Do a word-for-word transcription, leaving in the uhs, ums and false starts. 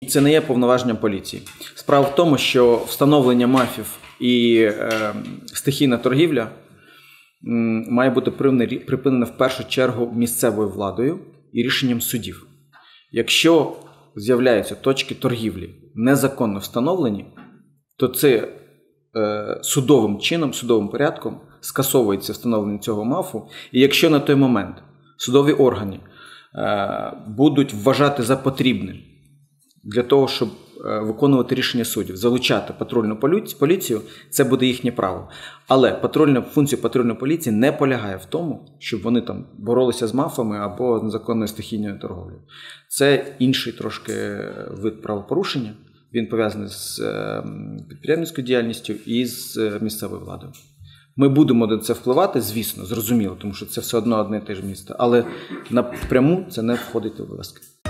Це не є повноваженням поліції. Справа в тому, що встановлення мафів і е, стихійна торгівля м, має бути припинена в першу чергу місцевою владою і рішенням судів. Якщо з'являються точки торгівлі незаконно встановлені, то це е, судовим чином, судовим порядком скасовується встановлення цього мафу. І якщо на той момент судові органи е, будуть вважати за потрібне для того, щоб е, виконувати рішення суддів, залучати патрульну поліцію, це буде їхнє право. Але патрульна, функція патрульної поліції не полягає в тому, щоб вони там боролися з мафами або незаконною стихійною торговлею. Це інший трошки вид правопорушення. Він пов'язаний з підприємницькою діяльністю і з місцевою владою. Ми будемо на це впливати, звісно, зрозуміло, тому що це все одно одне і те ж місто, але напряму це не входить в обов'язки.